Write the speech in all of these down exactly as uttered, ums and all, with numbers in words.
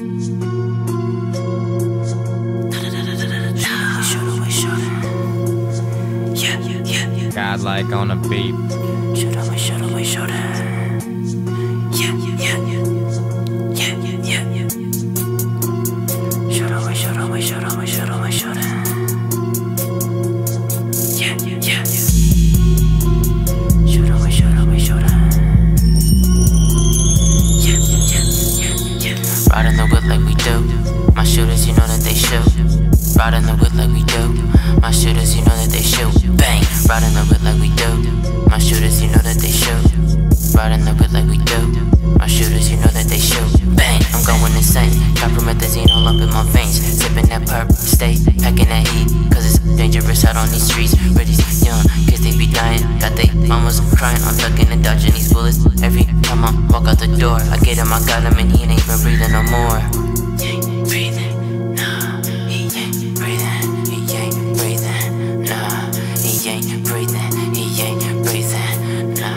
Godlike on the beat. Shoulda, we shoulda, we shoulda. Yeah, yeah, yeah. Yeah, yeah, yeah, yeah. Shoulda, we shoulda, we shoulda, we shoulda, we shoulda. Yeah, yeah, yeah, yeah. Shoulda, we shoulda, we shoulda. Yeah, yeah, yeah, yeah. Riding the whip like we do. My shooters, you know that they shoot. Riding the whip like we do. My shooters, you know that they shoot. Bang! Riding the whip like we do. My shooters, you know that they shoot. Riding the whip like we do. My shooters, you know that they shoot. Bang! I'm going insane. Coppromethazine all up in my veins. Sipping that purple state, packing that heat. Cause it's dangerous out on these streets. Where these young kids, they be dying. Got they mamas crying. I'm ducking and dodging these bullets. Every time I walk out the door, I get him, I got him, and he ain't even breathing no more. He ain't breathing. Nah, he ain't breathing. He ain't breathing. Nah, he ain't breathing. He ain't breathing. Nah.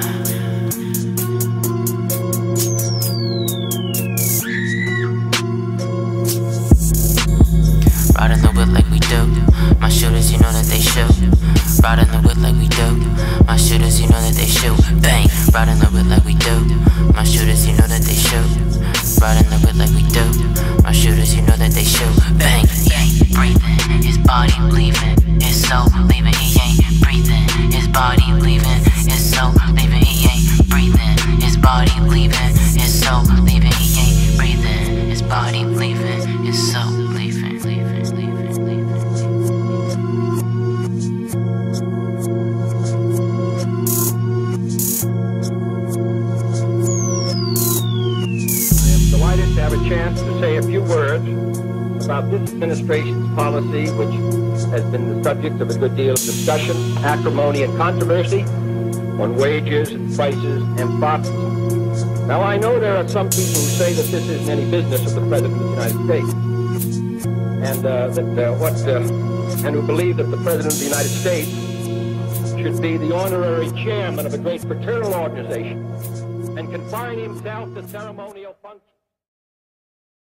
Riding the whip like we do. My shooters, you know that they shoot. Riding the whip like we do. My shooters, you know that they shoot. Bang! Riding the whip like we do. My shooters, you know that they shoot. Riding the whip like we do. My shooters, you know that they shoot. Bang! He ain't breathing. His body leaving. His soul leaving. He ain't breathing. His body leaving. His soul leaving. He ain't breathing. His body leaving. His soul leaving. He ain't breathing. His body leaving. His soul leaving. Leaving. Leaving. Leaving. Delighted to have a chance to say a few words about this administration's policy, which has been the subject of a good deal of discussion, acrimony, and controversy on wages and prices and profits. Now, I know there are some people who say that this isn't any business of the President of the United States, and uh, that uh, what uh, and who believe that the President of the United States should be the honorary chairman of a great fraternal organization and confine himself to ceremonial functions.